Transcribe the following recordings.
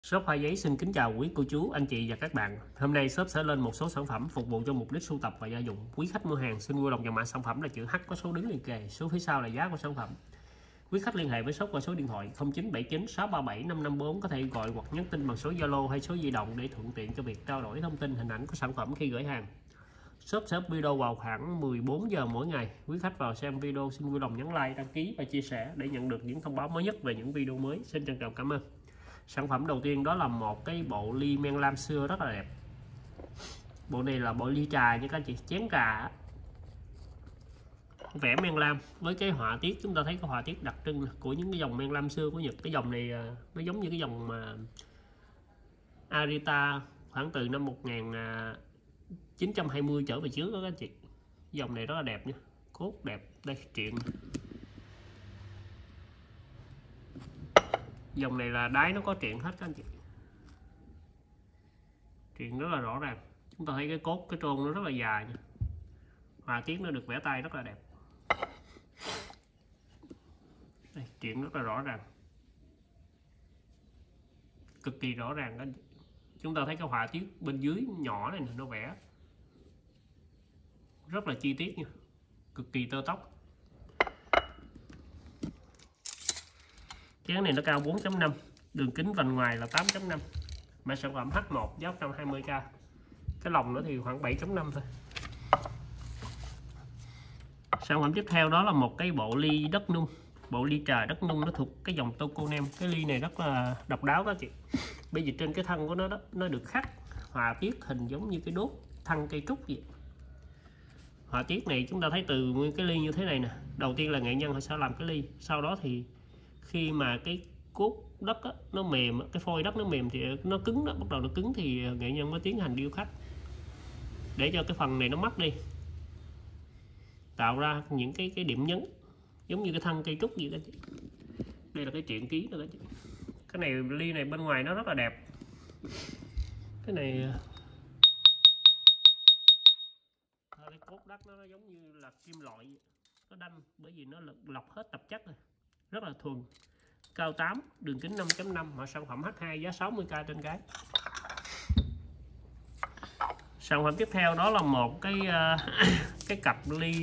Shop Hoa Giấy xin kính chào quý cô chú, anh chị và các bạn. Hôm nay shop sẽ lên một số sản phẩm phục vụ cho mục đích sưu tập và gia dụng. Quý khách mua hàng xin vui lòng dòng mã sản phẩm là chữ H có số đứng liền kề, số phía sau là giá của sản phẩm. Quý khách liên hệ với shop qua số điện thoại 0979 637 554, có thể gọi hoặc nhắn tin bằng số Zalo hay số di động để thuận tiện cho việc trao đổi thông tin, hình ảnh của sản phẩm khi gửi hàng. Shop sẽ up video vào khoảng 14 giờ mỗi ngày. Quý khách vào xem video xin vui lòng nhấn like, đăng ký và chia sẻ để nhận được những thông báo mới nhất về những video mới. Xin trân trọng cảm ơn. Sản phẩm đầu tiên đó là một cái bộ ly men lam xưa rất là đẹp. Bộ này là bộ ly trà nha các anh chị, chén trà vẽ men lam với cái họa tiết, chúng ta thấy cái họa tiết đặc trưng của những cái dòng men lam xưa của Nhật. Cái dòng này nó giống như cái dòng mà Arita khoảng từ năm 1920 trở về trước đó các anh chị. Dòng này rất là đẹp nha, cốt đẹp. Đây chuyện dòng này là đáy nó có triện hết các anh chị, triện rất là rõ ràng. Chúng ta thấy cái cốt, cái trôn nó rất là dài nha, họa tiết nó được vẽ tay rất là đẹp. Đây, triện rất là rõ ràng, cực kỳ rõ ràng các anh chị. Chúng ta thấy cái họa tiết bên dưới nhỏ này nó vẽ rất là chi tiết nha, cực kỳ tơ tóc. Chén này nó cao 4.5, đường kính vành ngoài là 8.5, mã sản phẩm H1 giá 120k. Cái lồng nữa thì khoảng 7.5 thôi. Sản phẩm tiếp theo đó là một cái bộ ly đất nung, bộ ly trà đất nung, nó thuộc cái dòng Tokonem. Cái ly này rất là độc đáo đó chị. Bây giờ trên cái thân của nó đó, nó được khắc họa tiết hình giống như cái đốt thân cây trúc vậy. Họa tiết này chúng ta thấy từ nguyên cái ly như thế này nè. Đầu tiên là nghệ nhân họ sẽ làm cái ly, sau đó thì khi mà cái cốt đất á, nó mềm, cái phôi đất nó mềm thì nó cứng đó, bắt đầu nó cứng thì nghệ nhân mới tiến hành điêu khắc để cho cái phần này nó mất đi, tạo ra những cái điểm nhấn giống như cái thân cây trúc gì đó. Đây là cái truyện ký đó. Cái này ly này bên ngoài nó rất là đẹp. Cái này cái cốt đất nó giống như là kim loại, nó đanh bởi vì nó lọc hết tạp chất rồi, rất là thuần. Cao 8, đường kính 5.5, mã sản phẩm H2 giá 60k trên cái. Sản phẩm tiếp theo đó là một cái cái cặp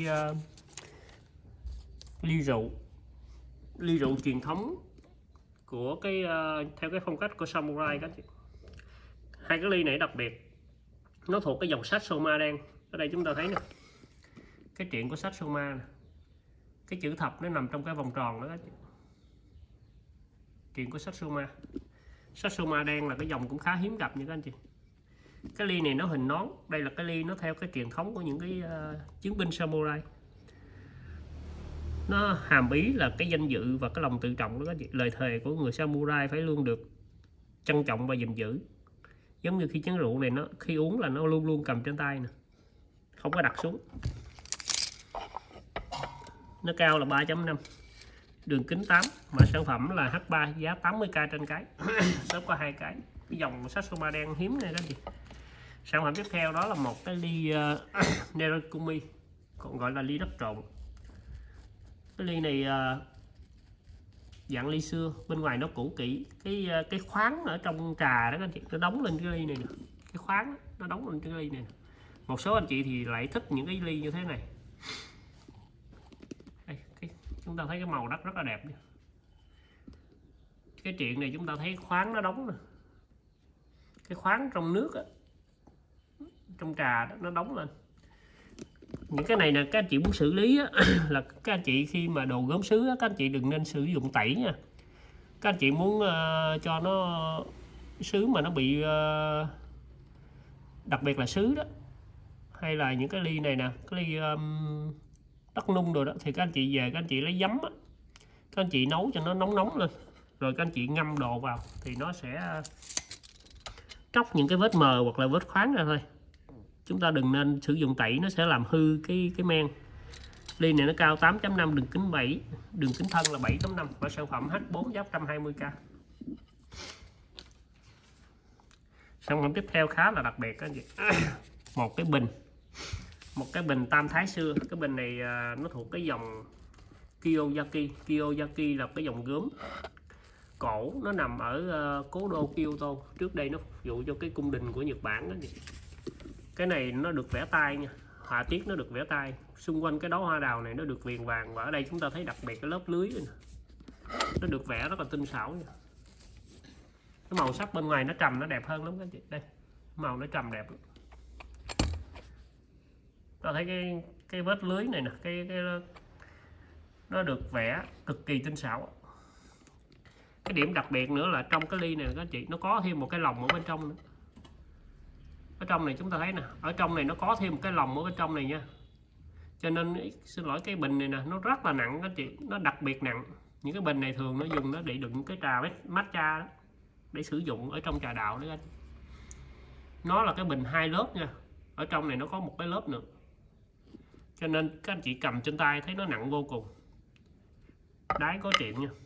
ly rượu truyền thống của cái theo cái phong cách của samurai các chị. Hai cái ly này đặc biệt, nó thuộc cái dòng Satsuma đen. Ở đây chúng ta thấy nè, cái truyện của Satsuma nè, cái chữ thập nó nằm trong cái vòng tròn đó các chị. Truyện của Satsuma đen là cái dòng cũng khá hiếm gặp nha các anh chị. Cái ly này nó hình nón, đây là cái ly nó theo cái truyền thống của những cái chiến binh samurai. Nó hàm ý là cái danh dự và cái lòng tự trọng đó các chị. Lời thề của người samurai phải luôn được trân trọng và gìn giữ. Giống như khi chén rượu này, nó khi uống là nó luôn luôn cầm trên tay nè, không có đặt xuống. Nó cao là 3.5, đường kính 8, mã sản phẩm là H3 giá 80k trên cái. Shop có hai cái dòng Satsuma đen hiếm này đó chị. Sản phẩm tiếp theo đó là một cái ly Nerakumi, còn gọi là ly đất trộn. Cái ly này dạng ly xưa, bên ngoài nó cũ kỹ. Cái khoáng ở trong trà đó anh chị, nó đóng lên cái ly này nè. Cái khoáng nó đóng lên cái ly này nè. Một số anh chị thì lại thích những cái ly như thế này. Đây, chúng ta thấy cái màu đất rất là đẹp. Cái chuyện này chúng ta thấy khoáng nó đóng nè, cái khoáng trong nước á, trong trà đó, nó đóng lên. Những cái này nè, các anh chị muốn xử lý á, là các anh chị khi mà đồ gốm sứ á, các anh chị đừng nên sử dụng tẩy nha. Các anh chị muốn cho nó sứ mà nó bị đặc biệt là sứ đó, hay là những cái ly này nè, cái ly đất nung rồi đó, thì các anh chị về các anh chị lấy giấm á, các anh chị nấu cho nó nóng lên, rồi các anh chị ngâm đồ vào thì nó sẽ tróc những cái vết mờ hoặc là vết khoáng ra thôi. Chúng ta đừng nên sử dụng tẩy, nó sẽ làm hư cái men. Ly này nó cao 8.5, đường kính 7, đường kính thân là 7.5, và sản phẩm H4 giá 120k. Sản phẩm tiếp theo khá là đặc biệt các anh chị. Một cái bình tam thái xưa. Cái bình này nó thuộc cái dòng Kiyosaki. Kiyosaki là cái dòng gốm cổ nó nằm ở cố đô Kyoto, trước đây nó phục vụ cho cái cung đình của Nhật Bản đó. Cái này nó được vẽ tay nha, họa tiết nó được vẽ tay, xung quanh cái đóa hoa đào này nó được viền vàng, và ở đây chúng ta thấy đặc biệt cái lớp lưới này. Nó được vẽ rất là tinh xảo nha. Cái màu sắc bên ngoài nó trầm, nó đẹp hơn lắm các chị. Đây, màu nó trầm đẹp lắm. Ta thấy cái vết lưới này nè, cái nó được vẽ cực kỳ tinh xảo. Cái điểm đặc biệt nữa là trong cái ly này các chị, nó có thêm một cái lồng ở bên trong nữa. Ở trong này chúng ta thấy nè, ở trong này nó có thêm một cái lồng ở bên trong này nha. Cho nên xin lỗi, cái bình này nè nó rất là nặng các chị, nó đặc biệt nặng. Những cái bình này thường nó dùng nó để đựng cái trà matcha đó, để sử dụng ở trong trà đạo đấy anh. Nó là cái bình 2 lớp nha, ở trong này nó có một cái lớp nữa, cho nên các anh chị cầm trên tay thấy nó nặng vô cùng. Đáy có chuyện nha.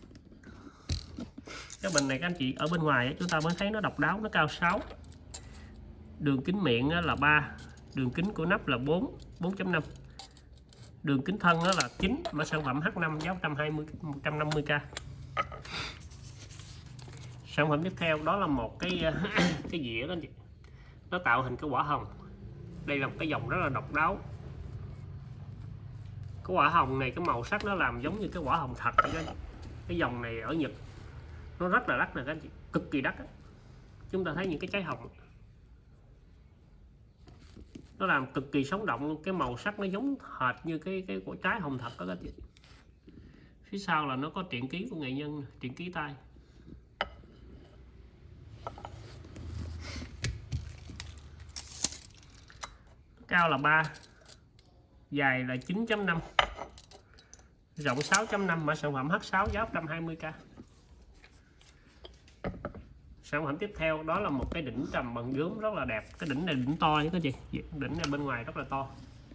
Cái bình này các anh chị ở bên ngoài chúng ta mới thấy nó độc đáo, nó cao 6, đường kính miệng là 3, đường kính của nắp là 4.5, đường kính thân đó là 9, mã sản phẩm H5, giá 150k. Sản phẩm tiếp theo đó là một cái cái dĩa đó anh chị, nó tạo hình cái quả hồng. Đây là một cái dòng rất là độc đáo. Cái quả hồng này cái màu sắc nó làm giống như cái quả hồng thật vậy đó. Cái dòng này ở Nhật nó rất là đắt nè các anh chị, cực kỳ đắt đó. Chúng ta thấy những cái trái hồng nó làm cực kỳ sống động luôn, cái màu sắc nó giống hệt như cái của trái hồng thật đó các anh chị. Phía sau là nó có truyện ký của nghệ nhân, truyện ký tay. Cao là 3, dài là 9.5, rộng 6.5, mã sản phẩm H6, giá 120k. Sản phẩm tiếp theo đó là một cái đỉnh trầm bằng gốm rất là đẹp. Cái đỉnh này đỉnh to nhé các chị, đỉnh này bên ngoài rất là to.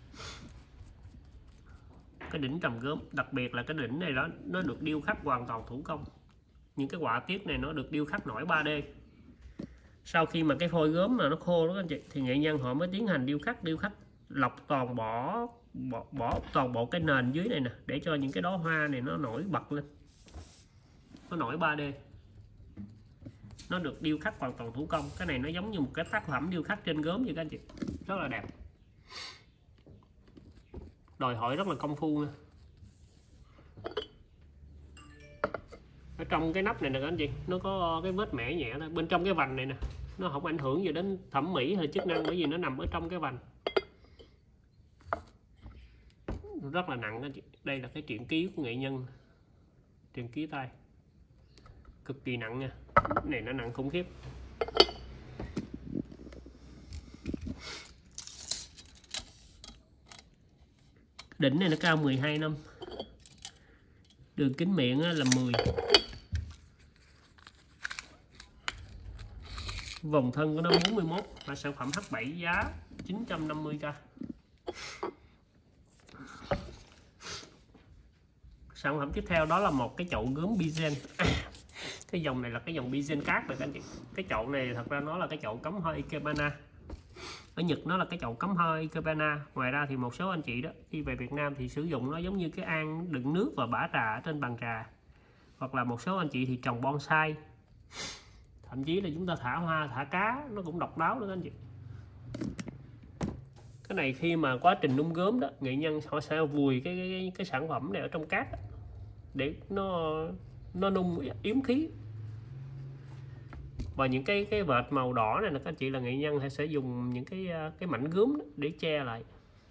Cái đỉnh trầm gốm, đặc biệt là cái đỉnh này đó nó được điêu khắc hoàn toàn thủ công. Những cái họa tiết này nó được điêu khắc nổi 3D. Sau khi mà cái phôi gốm mà nó khô đó các anh chị, thì nghệ nhân họ mới tiến hành điêu khắc lọc toàn bỏ toàn bộ cái nền dưới này nè, để cho những cái đóa hoa này nó nổi bật lên, nó nổi 3D. Nó được điêu khắc hoàn toàn thủ công. Cái này nó giống như một cái tác phẩm điêu khắc trên gốm vậy các anh chị, rất là đẹp, đòi hỏi rất là công phu nha. Ở trong cái nắp này nè các anh chị, nó có cái vết mẻ nhẹ thôi. Bên trong cái vành này nè, nó không ảnh hưởng gì đến thẩm mỹ hay chức năng, bởi vì nó nằm ở trong cái vành. Rất là nặng anh chị. Đây là cái truyện ký của nghệ nhân, truyện ký tay, cực kỳ nặng nha. Cái này nó nặng khủng khiếp. Đỉnh này nó cao 12 năm, đường kính miệng là 10, vòng thân của nó 41, và sản phẩm H7, giá 950k. Sản phẩm tiếp theo đó là một cái chậu gốm Bizen. Cái dòng này là cái dòng Bizen cát rồi các anh chị. Cái chậu này thật ra nó là cái chậu cắm hoa Ikebana. Ở Nhật nó là cái chậu cắm hoa Ikebana. Ngoài ra thì một số anh chị đó khi về Việt Nam thì sử dụng nó giống như cái an đựng nước và bã trà ở trên bàn trà. Hoặc là một số anh chị thì trồng bonsai. Thậm chí là chúng ta thả hoa, thả cá, nó cũng độc đáo nữa các anh chị. Cái này khi mà quá trình nung gốm đó, nghệ nhân họ sẽ vùi cái sản phẩm này ở trong cát đó, để nó nung yếm khí. Và những cái vệt màu đỏ này là các anh chị, là nghệ nhân sẽ dùng những cái mảnh gốm để che lại,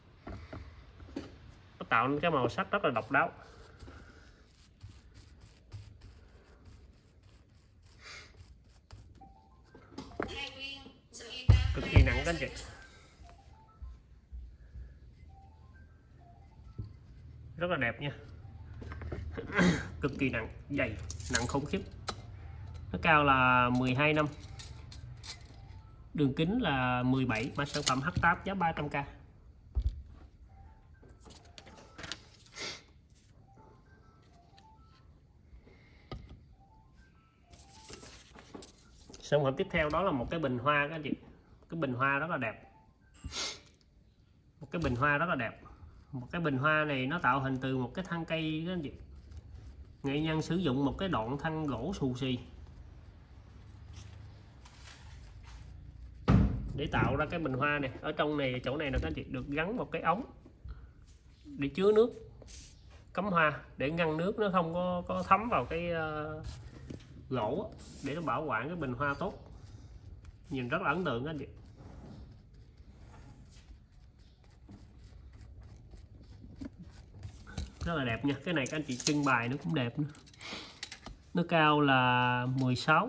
nó tạo nên cái màu sắc rất là độc đáo. Cực kỳ nặng các anh chị. Rất là đẹp nha. Cực kỳ nặng, dày, nặng khủng khiếp. Nó cao là 12 năm, đường kính là 17, mã sản phẩm H8, giá 300k. Sản phẩm tiếp theo đó là một cái bình hoa các anh chị. Cái bình hoa rất là đẹp. Một cái bình hoa rất là đẹp. Một cái bình hoa này nó tạo hình từ một cái thân cây các anh chị. Nghệ nhân sử dụng một cái đoạn thân gỗ xù xì để tạo ra cái bình hoa này. Ở trong này, chỗ này là các anh chị được gắn một cái ống để chứa nước cắm hoa, để ngăn nước nó không có thấm vào cái gỗ, để nó bảo quản cái bình hoa tốt. Nhìn rất là ấn tượng các anh chị. Rất là đẹp nha. Cái này các anh chị trưng bày nó cũng đẹp nữa. Nó cao là 16,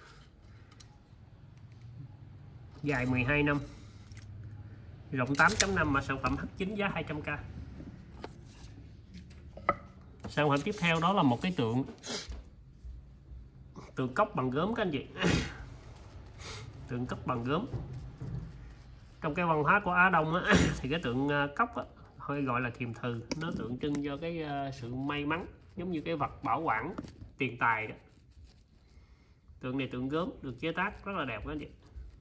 dài 12 năm, rộng 8.5 mà sản phẩm H9 giá 200k. Sản phẩm tiếp theo đó là một cái tượng cốc bằng gốm các anh chị. Tượng cốc bằng gốm. Trong cái văn hóa của Á Đông á, thì cái tượng cốc á, hơi gọi là thiềm thừ, nó tượng trưng cho cái sự may mắn, giống như cái vật bảo quản tiền tài đó. Tượng này tượng gốm được chế tác rất là đẹp các anh chị.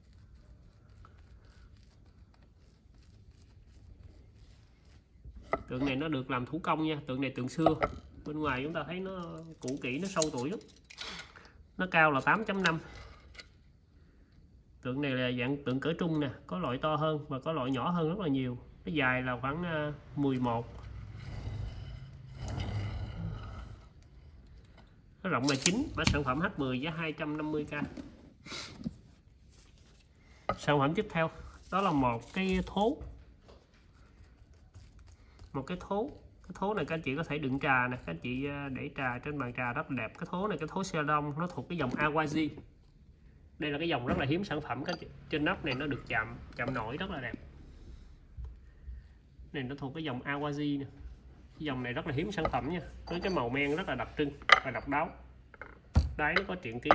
Tượng này nó được làm thủ công nha. Tượng này tượng xưa, bên ngoài chúng ta thấy nó cũ kỹ, nó sâu tuổi lắm. Nó cao là 8.5. Tượng này là dạng tượng cỡ trung nè, có loại to hơn và có loại nhỏ hơn rất là nhiều. Nó dài là khoảng 11, nó rộng là 9, mã sản phẩm H10 giá 250k. Sản phẩm tiếp theo đó là một cái thố. Một cái thố này các anh chị có thể đựng trà nè, các anh chị để trà trên bàn trà rất là đẹp. Cái thố này, cái thố Celadon, nó thuộc cái dòng Awaji. Đây là cái dòng rất là hiếm sản phẩm các anh chị. Trên nắp này nó được chạm nổi rất là đẹp. Này nó thuộc cái dòng Awaji nè. Cái dòng này rất là hiếm sản phẩm nha, với cái màu men rất là đặc trưng và độc đáo. Đáy nó có truyện ký.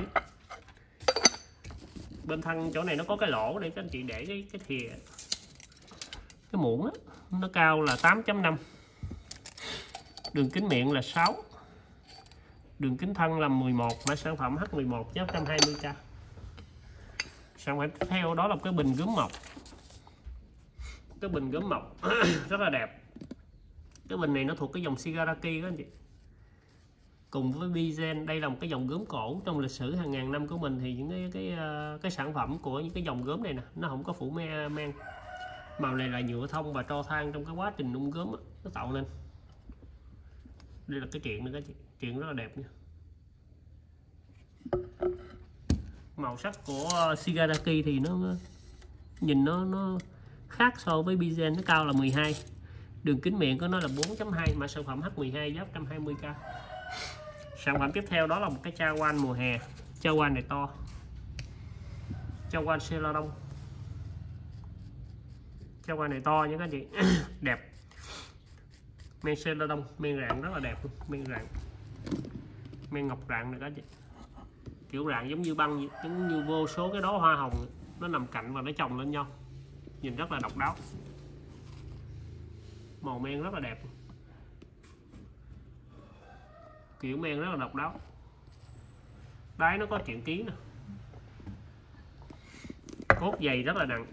Bên thân chỗ này nó có cái lỗ để các anh chị để cái thìa, cái muỗng á. Nó cao là 8.5, đường kính miệng là 6, đường kính thân là 11, mã sản phẩm H11 giá 120k. Sản phẩm tiếp theo đó là một cái bình gốm mộc. Cái bình gốm mộc rất là đẹp. Cái bình này nó thuộc cái dòng Shigaraki các anh chị, cùng với Bizen. Đây là một cái dòng gốm cổ. Trong lịch sử hàng ngàn năm của mình thì những cái sản phẩm của những cái dòng gốm này nè, nó không có phủ men. Màu này là nhựa thông và tro than trong cái quá trình nung gốm đó, nó tạo nên. Đây là cái chuyện nữa các chị, chuyện rất là đẹp nha. Màu sắc của Shigaraki thì nó nhìn nó khác so với Bizen. Nó cao là 12, đường kính miệng của nó là 4.2, mã sản phẩm H12 giá 120k. Sản phẩm tiếp theo đó là một cái chawan mùa hè. Chawan này to, chawan Celadon. Chawan này to nha các anh chị. Đẹp. Men Celadon, men rạng rất là đẹp luôn. Men rạng, men ngọc rạng này các anh chị. Kiểu rạng giống như băng, giống như vô số cái đóa hoa hồng nó nằm cạnh và nó chồng lên nhau, nhìn rất là độc đáo. Màu men rất là đẹp, kiểu men rất là độc đáo. Đáy nó có truyện ký nè, cốt dày rất là nặng,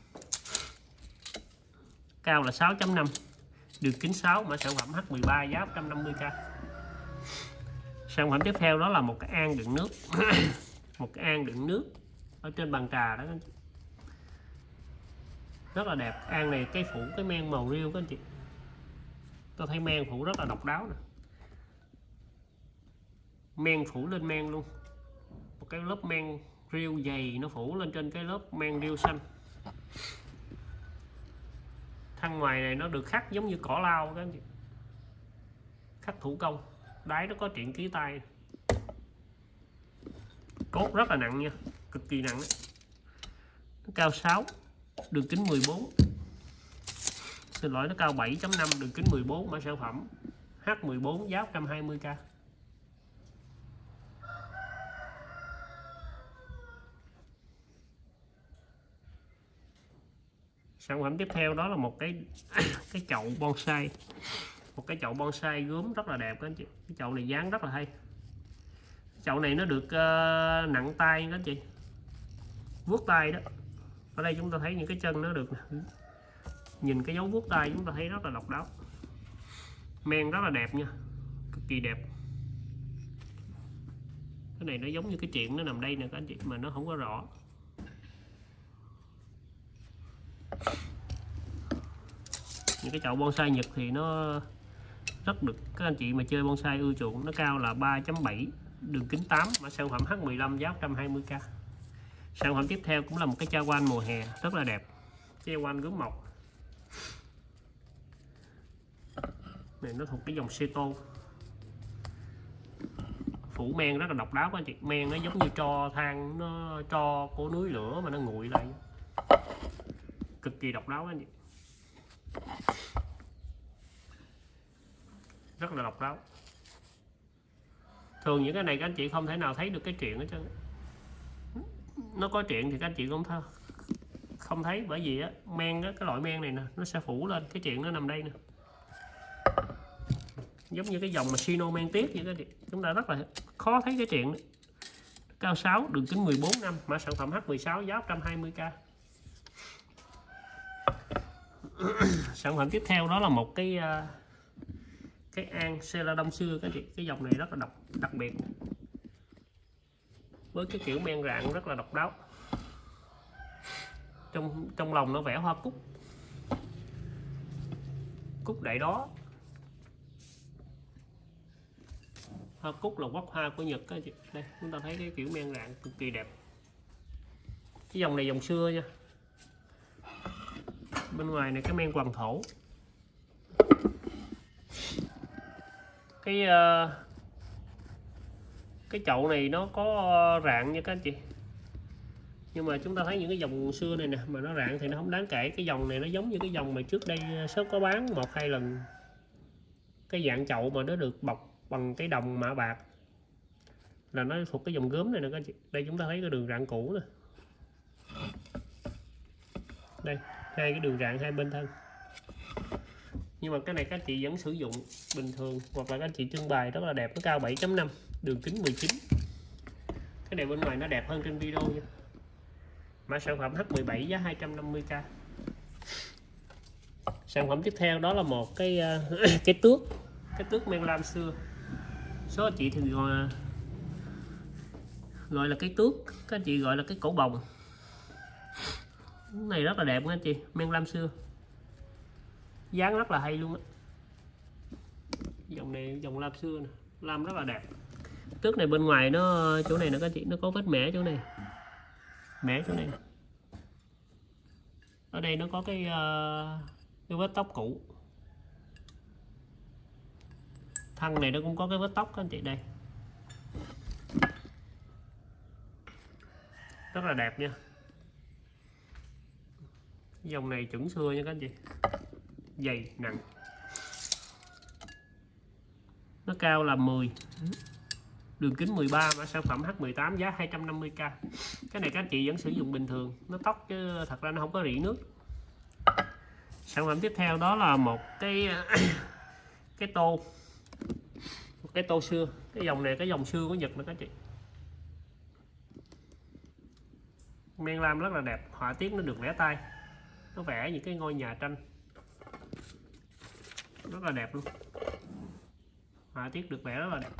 cao là 6.5, đường kính 6, mã sản phẩm H13 giá 150k. Sản phẩm tiếp theo đó là một cái an đựng nước. Một cái an đựng nước ở trên bàn trà đó các anh chị. Rất là đẹp. An này cái phủ cái men màu riêu các anh chị. Tôi thấy men phủ rất là độc đáo nè. Men phủ lên men luôn. Một cái lớp men riêu dày nó phủ lên trên cái lớp men riêu xanh. Thân ngoài này nó được khắc giống như cỏ lau các anh chị, khắc thủ công. Đáy nó có truyện ký tay. Cốt rất là nặng nha, cực kỳ nặng đấy. Nó cao 6, đường kính 14. Xin lỗi, nó cao 7.5, đường kính 14, mã sản phẩm H14 giá 120k. Sản phẩm tiếp theo đó là một cái chậu bonsai. Một cái chậu bonsai gốm rất là đẹp các anh chị. Cái chậu này dáng rất là hay. Chậu này nó được nặng tay các anh chị, vuốt tay đó. Ở đây chúng ta thấy những cái chân nó được, nhìn cái dấu vuốt tay chúng ta thấy rất là độc đáo. Men rất là đẹp nha, cực kỳ đẹp. Cái này nó giống như cái chuyện nó nằm đây nè các anh chị, mà nó không có rõ. Những cái chậu bonsai Nhật thì nó rất được các anh chị mà chơi bonsai ưa chuộng. Nó cao là 3.7, đường kính 8, mã sản phẩm H15, giá 120k. Sản phẩm tiếp theo cũng là một cái cha quan mùa hè rất là đẹp, cha quan gốm mộc này, nó thuộc cái dòng Seto, phủ men rất là độc đáo các anh chị. Men nó giống như tro than, nó tro của núi lửa mà nó nguội lại, cực kỳ độc đáo các anh chị, rất là độc đáo. Thường những cái này các anh chị không thể nào thấy được cái chuyện hết trơn. Nó có chuyện thì các anh chị không thấy, bởi vì á, men á, cái loại men này nè nó sẽ phủ lên, cái chuyện nó nằm đây nè, giống như cái dòng mà Shino men tiếc vậy các anh chị. Chúng ta rất là khó thấy cái chuyện này. Cao 6, đường kính 14 năm, mã sản phẩm H16, giá 120k. Sản phẩm tiếp theo đó là một cái an Sela đông xưa các anh chị. Cái dòng này rất là đặc biệt, với cái kiểu men rạng rất là độc đáo. Trong lòng nó vẽ hoa cúc đại đó. Hoa cúc là quốc hoa của Nhật các chị. Đây chúng ta thấy cái kiểu men rạng cực kỳ đẹp. Cái dòng này dòng xưa nha. Bên ngoài này cái men hoàng thổ. Cái chậu này nó có rạng nha các anh chị, nhưng mà chúng ta thấy những cái dòng xưa này nè mà nó rạng thì nó không đáng kể. Cái dòng này nó giống như cái dòng mà trước đây shop có bán 1-2 lần, cái dạng chậu mà nó được bọc bằng cái đồng mạ bạc, là nó thuộc cái dòng gốm này nè các anh chị. Đây chúng ta thấy cái đường rạng cũ nè, đây hai cái đường rạng hai bên thân. Nhưng mà cái này các anh chị vẫn sử dụng bình thường, hoặc là các anh chị trưng bày rất là đẹp. Nó cao 7.5, đường kính 19. Cái này bên ngoài nó đẹp hơn trên video nha. Mã sản phẩm H17, giá 250k. Sản phẩm tiếp theo đó là một cái cái tước men lam xưa. Số anh chị thì gọi là cái tước, các anh chị gọi là cái cổ bồng. Cái này rất là đẹp các anh chị, men lam xưa, dáng rất là hay luôn á. Dòng này dòng lam xưa nè, lam rất là đẹp. Tước này bên ngoài nó chỗ này nè các anh chị, nó có vết mẻ chỗ này, mẻ chỗ này. Ở đây nó có cái vết tóc cũ. Thân này nó cũng có cái vết tóc các anh chị, đây rất là đẹp nha. Dòng này chuẩn xưa nha các anh chị, dày nặng. Nó cao là 10, đường kính 13, mã sản phẩm H18, giá 250k. Cái này các anh chị vẫn sử dụng bình thường, nó tóc chứ thật ra nó không có rỉ nước. Sản phẩm tiếp theo đó là một cái tô xưa. Cái dòng này cái dòng xưa của Nhật nữa các anh chị. Men lam rất là đẹp, họa tiết nó được vẽ tay, nó vẽ những cái ngôi nhà tranh rất là đẹp luôn. Họa tiết được vẽ rất là đẹp.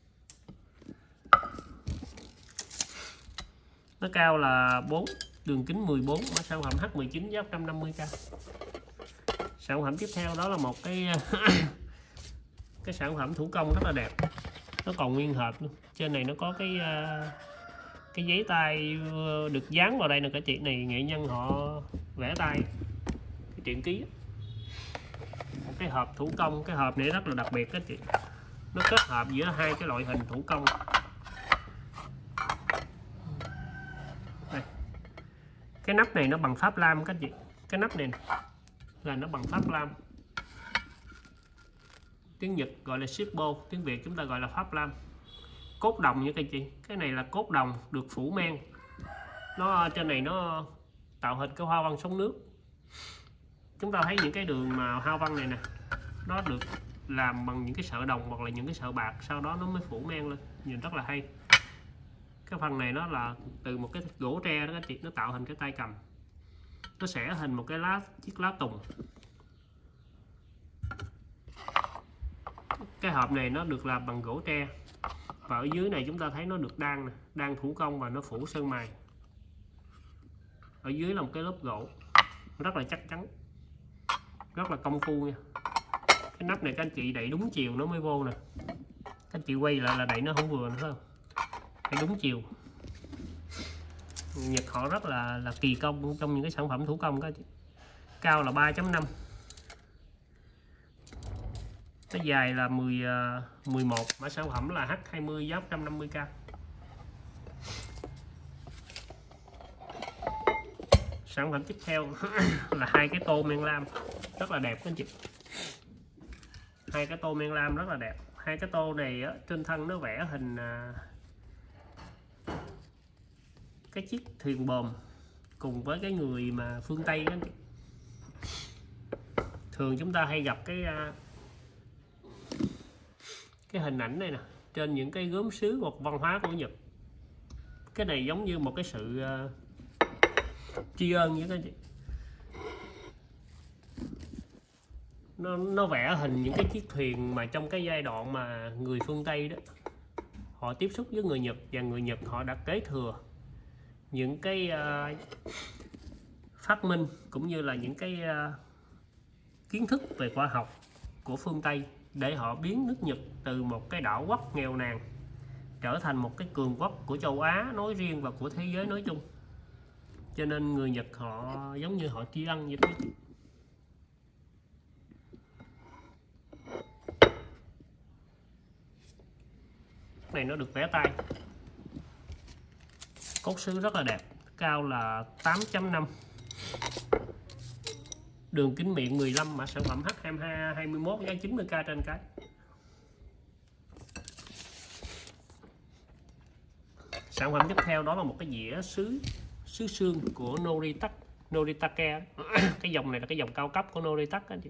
Nó cao là 4, đường kính 14, mã sản phẩm H19, giá 150k. Sản phẩm tiếp theo đó là một cái cái sản phẩm thủ công rất là đẹp, nó còn nguyên hộp luôn. Trên này nó có cái giấy tay được dán vào đây nè. Cái chuyện này nghệ nhân họ vẽ tay, cái truyện ký. Một cái hộp thủ công, cái hộp này rất là đặc biệt các chị, nó kết hợp giữa hai cái loại hình thủ công. Đây. Cái nắp này nó bằng pháp lam các chị, cái nắp này là nó bằng pháp lam, tiếng Nhật gọi là shippo, tiếng Việt chúng ta gọi là pháp lam. Cốt đồng như các chị, cái này là cốt đồng được phủ men, nó trên này nó tạo hình cái hoa văn sóng nước. Chúng ta thấy những cái đường mà hoa văn này nè, nó được làm bằng những cái sợi đồng hoặc là những cái sợi bạc, sau đó nó mới phủ men lên, nhìn rất là hay. Cái phần này nó là từ một cái gỗ tre đó các chị, nó tạo hình cái tay cầm, nó sẽ hình một cái chiếc lá tùng. Cái hộp này nó được làm bằng gỗ tre, Và ở dưới này chúng ta thấy nó được đan nè, đan thủ công và nó phủ sơn mài. Ở dưới là một cái lớp gỗ rất là chắc chắn, rất là công phu nha. Cái nắp này các anh chị đẩy đúng chiều nó mới vô nè. Các anh chị quay lại là đẩy nó không vừa nữa, phải không? Đẩy đúng chiều. Nhật họ rất là kỳ công trong những cái sản phẩm thủ công các chị. Cao là 3.5, cái dài là 11, mã sản phẩm là H20 giá 150k. Sản phẩm tiếp theo là hai cái tô men lam rất là đẹp các anh chị. Hai cái tô men lam rất là đẹp. Hai cái tô này á, trên thân nó vẽ hình cái chiếc thuyền bờm cùng với cái người mà phương Tây đó. Thường chúng ta hay gặp cái hình ảnh này nè trên những cái gốm sứ hoặc văn hóa của Nhật. Cái này giống như một cái sự tri ân vậy các chị. Nó vẽ hình những cái chiếc thuyền mà trong cái giai đoạn mà người phương Tây đó họ tiếp xúc với người Nhật, và người Nhật họ đã kế thừa những cái phát minh cũng như là những cái kiến thức về khoa học của phương Tây để họ biến nước Nhật từ một cái đảo quốc nghèo nàn trở thành một cái cường quốc của châu Á nói riêng và của thế giới nói chung. Cho nên người Nhật họ giống như họ tri ân vậy đó. Này nó được vẽ tay, cốt sứ rất là đẹp, cao là 8.5, đường kính miệng 15, mã sản phẩm H21 giá 90k trên cái. Sản phẩm tiếp theo đó là một cái dĩa sứ xương của Noritake. Cái dòng này là cái dòng cao cấp của Noritake anh chị.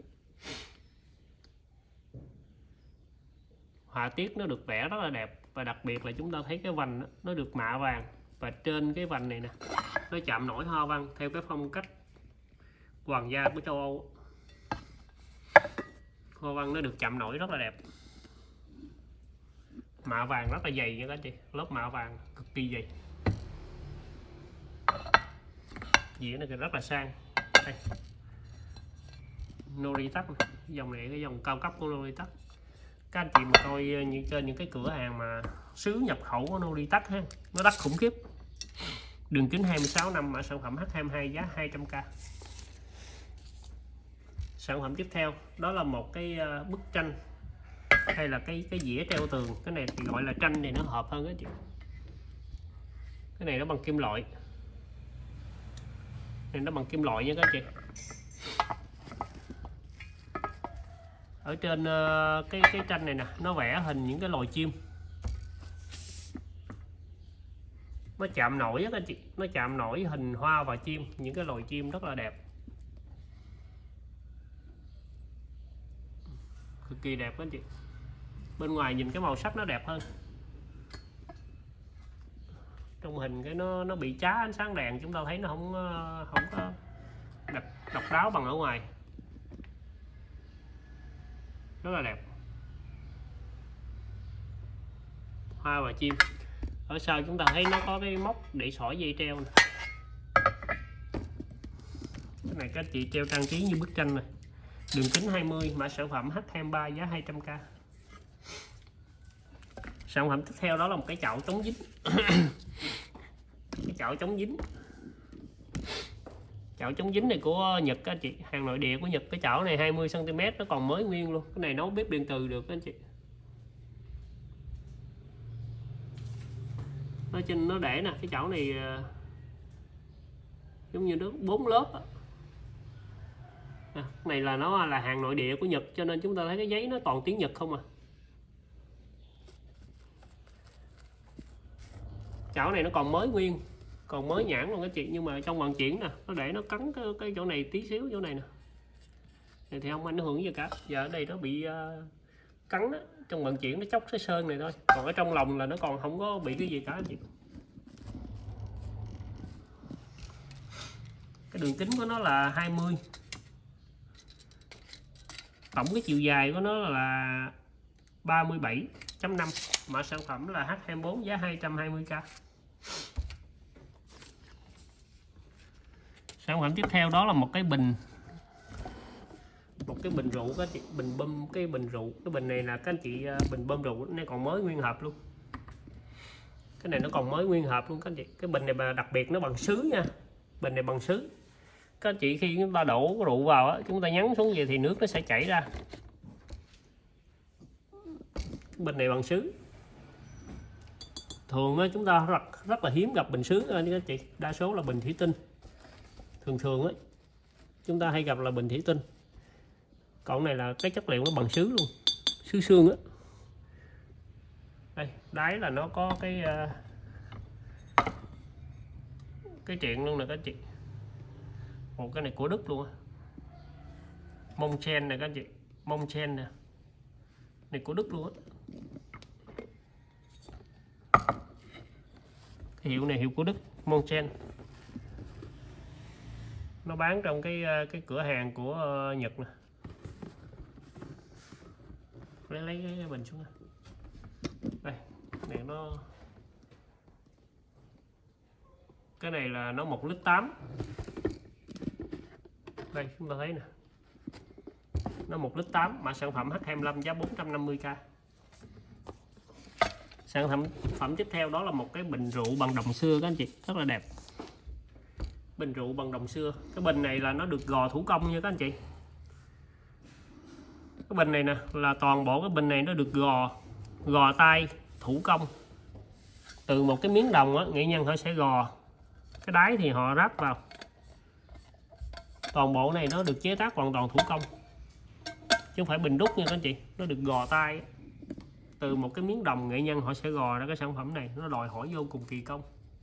Họa tiết nó được vẽ rất là đẹp, và đặc biệt là chúng ta thấy cái vành nó được mạ vàng, và trên cái vành này nè nó chạm nổi hoa văn theo cái phong cách hoàng gia của châu Âu. Hoa văn nó được chạm nổi rất là đẹp, mạ vàng rất là dày nha các anh chị, lớp mạ vàng cực kỳ dày. Dĩa này rất là sang. Đây. Noritake, dòng này cái dòng cao cấp của Noritake. Các anh chị mà coi trên những cái cửa hàng mà sứ nhập khẩu của Noritake ha, nó đắt khủng khiếp. Đường kính 26 năm, mã sản phẩm H22 giá 200k. Sản phẩm tiếp theo đó là một cái bức tranh hay là cái dĩa treo tường. Cái này thì gọi là tranh thì nó hợp hơn đó chị. Cái này nó bằng kim loại, này nó bằng kim loại nha các anh chị. Ở trên cái tranh này nè nó vẽ hình những cái loài chim, nó chạm nổi á các anh chị, nó chạm nổi hình hoa và chim, những cái loài chim rất là đẹp, cực kỳ đẹp các anh chị. Bên ngoài nhìn cái màu sắc nó đẹp hơn, trong hình cái nó bị chá ánh sáng đèn, chúng ta thấy nó không có độc đáo bằng ở ngoài, rất là đẹp, hoa và chim. Ở sau chúng ta thấy nó có cái móc để xỏ dây treo này. Cái này các chị treo trang trí như bức tranh này. Đường kính 20, mã sản phẩm H23 giá 200k. Sản phẩm tiếp theo đó là một cái chậu chống dính. Cái chậu chống dính. Chậu chống dính này của Nhật các anh chị, hàng nội địa của Nhật. Cái chậu này 20 cm, nó còn mới nguyên luôn. Cái này nấu bếp điện từ được các anh chị. Ở trên nó để nè, cái chậu này giống như nó 4 lớp. Cái này là nó là hàng nội địa của Nhật, cho nên chúng ta thấy cái giấy nó toàn tiếng Nhật không à. Chảo này nó còn mới nguyên, còn mới nhãn luôn các chị, nhưng mà trong vận chuyển nè nó để nó cắn cái chỗ này tí xíu, chỗ này nè này thì không ảnh hưởng gì cả. Giờ ở đây nó bị cắn đó. Trong vận chuyển nó chóc cái sơn này thôi, còn ở trong lòng là nó còn không có bị cái gì cả chị. Cái đường kính của nó là 20, tổng cái chiều dài của nó là 37.5. mã sản phẩm là H24, giá 220k. Sản phẩm tiếp theo đó là một cái bình rượu các chị, bình bơm, cái bình rượu. Cái bình này là các anh chị, bình bơm rượu nó còn mới nguyên hộp luôn. Cái này nó còn mới nguyên hộp luôn các anh chị. Cái bình này mà đặc biệt nó bằng sứ nha. Bình này bằng sứ. Các anh chị khi chúng ta đổ rượu vào á, chúng ta nhấn xuống vậy thì nước nó sẽ chảy ra. Cái bình này bằng sứ. Thường á, chúng ta rất là hiếm gặp bình sứ các anh chị. Đa số là bình thủy tinh. Thường á, chúng ta hay gặp là bình thủy tinh. Còn này là cái chất liệu nó bằng sứ luôn, sứ xương á. Đây, đáy là nó có cái chuyện luôn nè các anh chị. Một cái này của Đức luôn á. Mông chen nè các anh chị, mông chen nè. Này của Đức luôn á. Cái hiệu này hiệu của Đức, mông chen. Nó bán trong cái cửa hàng của Nhật nè. Lấy cái bình xuống đây. Này nó, cái này là nó 1,8 lít. Đây chúng ta thấy nè, nó 1,8 lít. Mã sản phẩm H25, giá 450k. Sản phẩm tiếp theo đó là một cái bình rượu bằng đồng xưa các anh chị, rất là đẹp. Bình rượu bằng đồng xưa. Cái bình này là nó được gò thủ công nha các anh chị. Cái bình này nè là toàn bộ cái bình này nó được gò tay thủ công. Từ một cái miếng đồng á, nghệ nhân họ sẽ gò, cái đáy thì họ ráp vào. Toàn bộ này nó được chế tác hoàn toàn thủ công, chứ không phải bình đúc nha các anh chị. Nó được gò tay. Từ một cái miếng đồng nghệ nhân họ sẽ gò ra cái sản phẩm này. Nó đòi hỏi vô cùng kỳ công.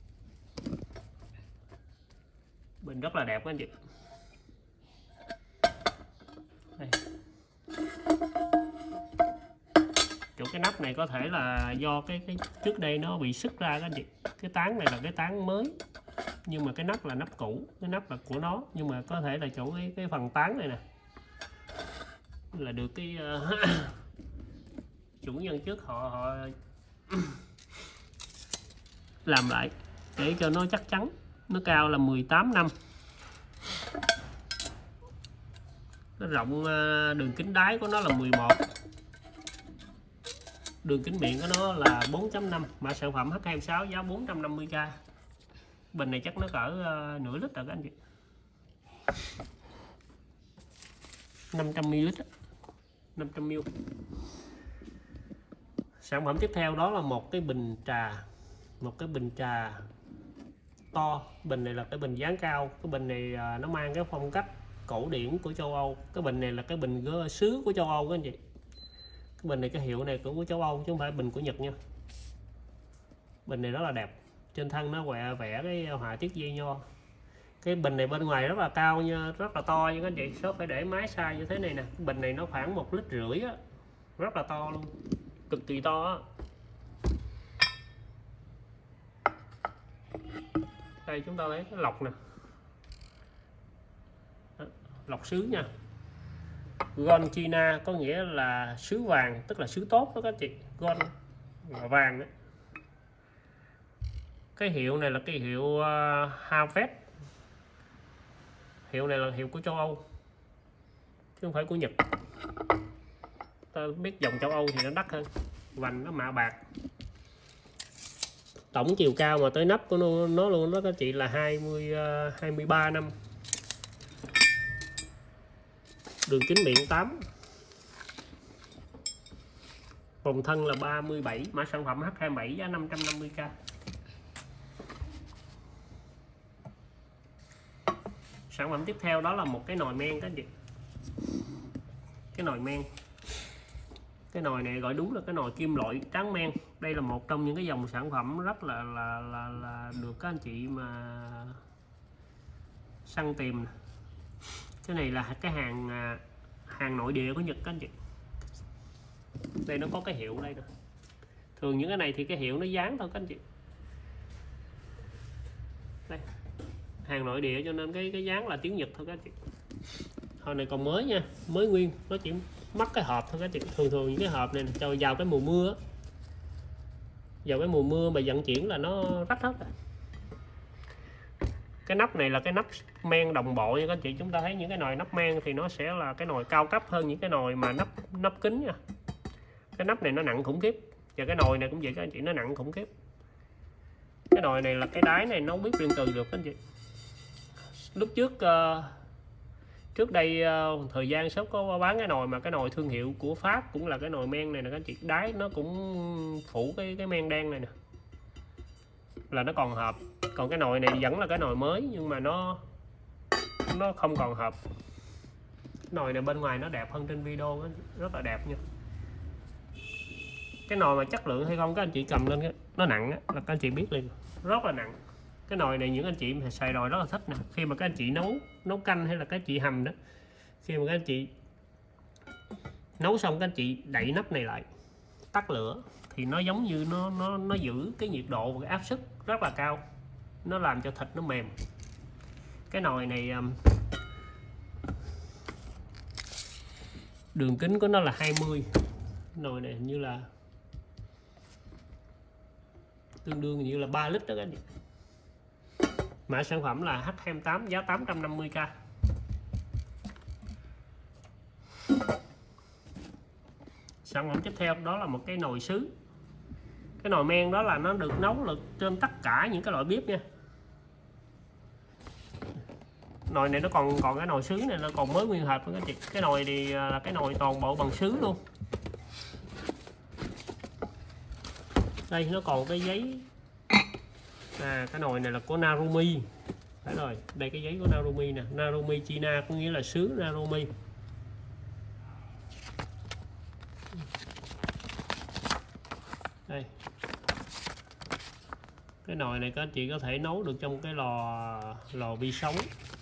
Bình rất là đẹp các anh chị. Đây. Chỗ cái nắp này có thể là do cái trước đây nó bị sứt ra các anh chị. Cái tán này là cái tán mới, nhưng mà cái nắp là nắp cũ. Cái nắp là của nó, nhưng mà có thể là chỗ cái phần tán này nè là được cái chủ nhân trước họ làm lại để cho nó chắc chắn. Nó cao là 18 năm. Nó rộng, đường kính đáy của nó là 11. Đường kính miệng của nó là 4.5. Mã sản phẩm H26, giá 450k. Bình này chắc nó cỡ nửa lít rồi các anh chị. 500ml. 500ml. Sản phẩm tiếp theo đó là một cái bình trà. Một cái bình trà to. Bình này là cái bình dáng cao. Cái bình này nó mang cái phong cách cổ điển của châu Âu. Cái bình này là cái bình sứ của châu Âu các anh chị. Cái bình này, cái hiệu này cũng của châu Âu chứ không phải bình của Nhật nha. Bình này rất là đẹp. Trên thân nó vẽ cái họa tiết dây nho. Cái bình này bên ngoài rất là cao nha, rất là to nha các anh chị. Số phải để máy size như thế này nè. Cái bình này nó khoảng 1,5 lít á. Rất là to luôn, cực kỳ to á. Đây chúng ta thấy cái lọc nè. Đó, lọc sứ nha. Gold China có nghĩa là sứ vàng, tức là sứ tốt đó các chị. Gold là vàng đó. Cái hiệu này là cái hiệu Harvest. Hiệu này là hiệu của châu Âu chứ không phải của Nhật. Ta biết dòng châu Âu thì nó đắt hơn, vành nó mạ bạc. Tổng chiều cao mà tới nắp của nó luôn đó các chị là 23 năm. Đường kính miệng 8. Vòng thân là 37. Mã sản phẩm H27, giá 550k. Sản phẩm tiếp theo đó là một cái nồi men các chị. Cái nồi men. Cái nồi này gọi đúng là cái nồi kim loại tráng men. Đây là một trong những cái dòng sản phẩm rất là được các anh chị mà săn tìm. Cái này là cái hàng nội địa của Nhật các anh chị. Đây nó có cái hiệu đây nè. Thường những cái này thì cái hiệu nó dán thôi các anh chị. Đây. Hàng nội địa cho nên cái dán là tiếng Nhật thôi các anh chị. Hồi này còn mới nha, mới nguyên, nó chỉ mắc cái hộp thôi các chị. Thường những cái hộp này cho vào cái mùa mưa vào cái mùa mưa mà vận chuyển là nó rách hết rồi. Cái nắp này là cái nắp men đồng bộ nha các anh chị. Chúng ta thấy những cái nồi nắp men thì nó sẽ là cái nồi cao cấp hơn những cái nồi mà nắp kính nha. Cái nắp này nó nặng khủng khiếp, và cái nồi này cũng vậy các anh chị, nó nặng khủng khiếp. Cái nồi này là cái đáy này nấu bếp điện từ được các anh chị. Lúc trước đây thời gian shop có bán cái nồi mà cái nồi thương hiệu của Pháp, cũng là cái nồi men này nè các anh chị, đáy nó cũng phủ cái men đen này nè, là nó còn hợp. Còn cái nồi này vẫn là cái nồi mới nhưng mà nó không còn hợp. Cái nồi này bên ngoài nó đẹp hơn trên video đó, rất là đẹp nha. Cái nồi mà chất lượng hay không các anh chị cầm lên nó nặng á, là các anh chị biết liền, rất là nặng. Cái nồi này những anh chị xài nồi rất là thích nè. Khi mà các anh chị nấu canh hay là các anh chị hầm đó, khi mà các anh chị nấu xong các anh chị đậy nắp này lại, tắt lửa thì nó giống như nó giữ cái nhiệt độ và cái áp suất rất là cao, nó làm cho thịt nó mềm. Cái nồi này đường kính của nó là 20. Nồi này hình như là tương đương như là 3 lít đó các anh chị. Mã sản phẩm là H28, giá 850k. Sản phẩm tiếp theo đó là một cái nồi sứ. Cái nồi men đó là nó được nấu được trên tất cả những cái loại bếp nha. Nồi này nó còn cái nồi sứ này nó còn mới nguyên hộp các chị. Cái nồi thì là cái nồi toàn bộ bằng sứ luôn. Đây nó còn cái giấy. Cái nồi này là của Narumi. Đấy rồi, đây cái giấy của Narumi nè, Narumi China có nghĩa là sứ Narumi. Đây. Cái nồi này các anh chị có thể nấu được trong cái lò vi sóng.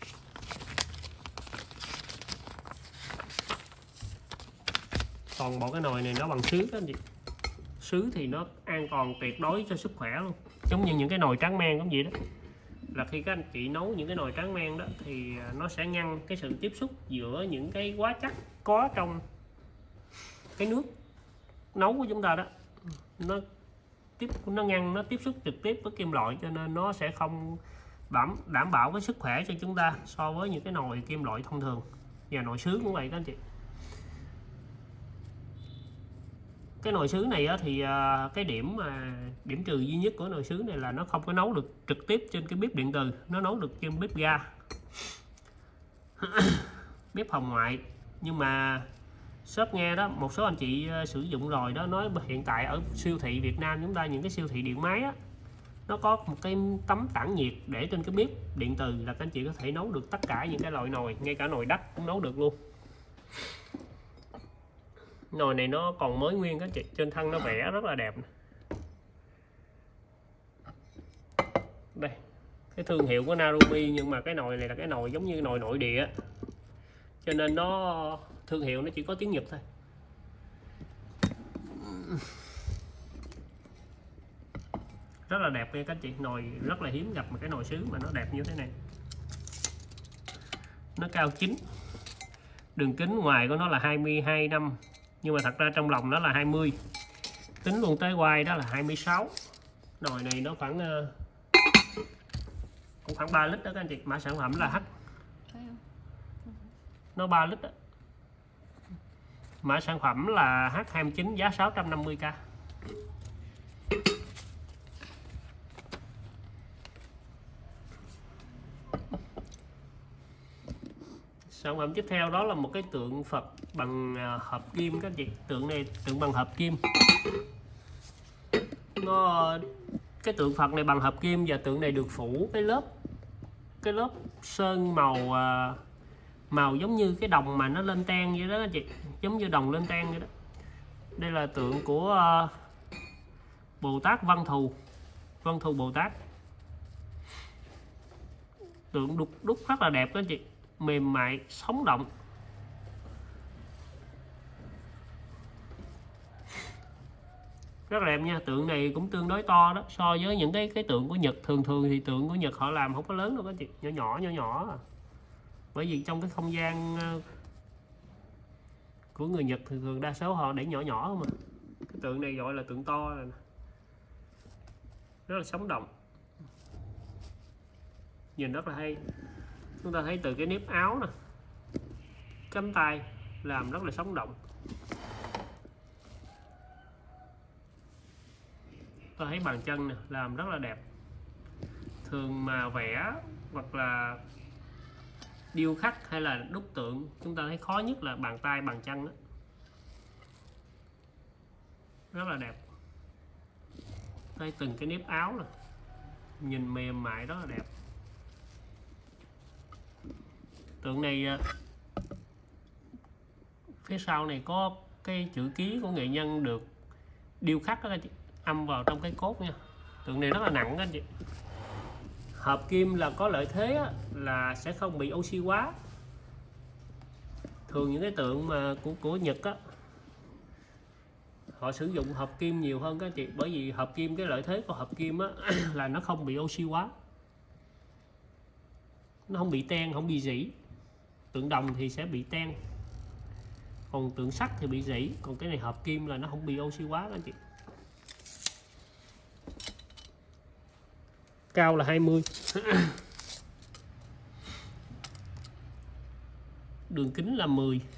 Toàn bộ cái nồi này nó bằng sứ các anh chị. Sứ thì nó an toàn tuyệt đối cho sức khỏe luôn. Giống như những cái nồi tráng men cũng vậy đó. Là khi các anh chị nấu những cái nồi tráng men đó thì nó sẽ ngăn cái sự tiếp xúc giữa những cái hóa chất có trong cái nước nấu của chúng ta đó. Nó ngăn nó tiếp xúc trực tiếp với kim loại, cho nên nó sẽ không đảm bảo cái sức khỏe cho chúng ta so với những cái nồi kim loại thông thường. Và nồi sứ cũng vậy các anh chị. Cái nồi sứ này thì cái điểm trừ duy nhất của nồi sứ này là nó không có nấu được trực tiếp trên cái bếp điện từ, nó nấu được trên bếp ga. Bếp hồng ngoại. Nhưng mà shop nghe đó, một số anh chị sử dụng rồi đó, nói hiện tại ở siêu thị Việt Nam chúng ta, những cái siêu thị điện máy á, nó có một cái tấm tản nhiệt để trên cái bếp điện từ, là các anh chị có thể nấu được tất cả những cái loại nồi, ngay cả nồi đất cũng nấu được luôn. Nồi này nó còn mới nguyên các chị, trên thân nó vẽ rất là đẹp. Đây, cái thương hiệu của Narumi, nhưng mà cái nồi này là cái nồi giống như nồi nội địa, cho nên nó thương hiệu nó chỉ có tiếng Nhật thôi. Rất là đẹp nha các chị, nồi rất là hiếm gặp một cái nồi sứ mà nó đẹp như thế này. Nó cao 9, đường kính ngoài của nó là 22 năm, nhưng mà thật ra trong lòng nó là 20, tính luôn tới quai đó là 26. Nồi này nó khoảng cũng khoảng 3 lít đó các anh chị. Mã sản phẩm là H, nó 3 lít đó. Mã sản phẩm là H29, giá 650k. Sản phẩm tiếp theo đó là một cái tượng Phật bằng hợp kim các chị. Tượng này tượng bằng hợp kim. Cái tượng Phật này bằng hợp kim, và tượng này được phủ cái lớp sơn màu giống như cái đồng mà nó lên ten vậy đó các chị, giống như đồng lên ten vậy đó. Đây là tượng của Bồ Tát Văn Thù Bồ Tát. Tượng đúc rất là đẹp các chị, mềm mại sống động. Rất là đẹp nha. Tượng này cũng tương đối to đó, so với những cái tượng của Nhật. Thường thì tượng của Nhật họ làm không có lớn đâu các chị, nhỏ. Bởi vì trong cái không gian của người Nhật thường đa số họ để nhỏ mà. Cái tượng này gọi là tượng to rồi nè. rất là sống động, nhìn rất là hay. Chúng ta thấy từ cái nếp áo nè, cánh tay làm rất là sống động. Tôi thấy bàn chân nè làm rất là đẹp. Thường mà vẽ hoặc là điêu khắc hay là đúc tượng, chúng ta thấy khó nhất là bàn tay bàn chân đó. Rất là đẹp. Đây từng cái nếp áo nè, nhìn mềm mại rất là đẹp. Tượng này phía sau này có cái chữ ký của nghệ nhân được điêu khắc đó anh chị, âm vào trong cái cốt nha. Tượng này rất là nặng đó anh chị. Hợp kim là có lợi thế là sẽ không bị oxy hóa. Thường những cái tượng mà của Nhật á, họ sử dụng hợp kim nhiều hơn các anh chị, bởi vì hợp kim, cái lợi thế của hợp kim á là nó không bị oxy hóa, nó không bị ten, không bị rỉ. Tượng đồng thì sẽ bị ten, còn tượng sắt thì bị rỉ, còn cái này hợp kim là nó không bị oxy hóa các anh chị. Cao là 20. Đường kính là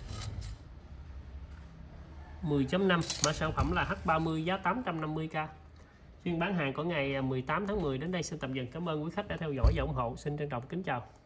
10.5. Mã sản phẩm là H30, giá 850k. Phiên bán hàng có ngày 18 tháng 10 đến đây xin tạm dừng. Cảm ơn quý khách đã theo dõi và ủng hộ. Xin trân trọng kính chào.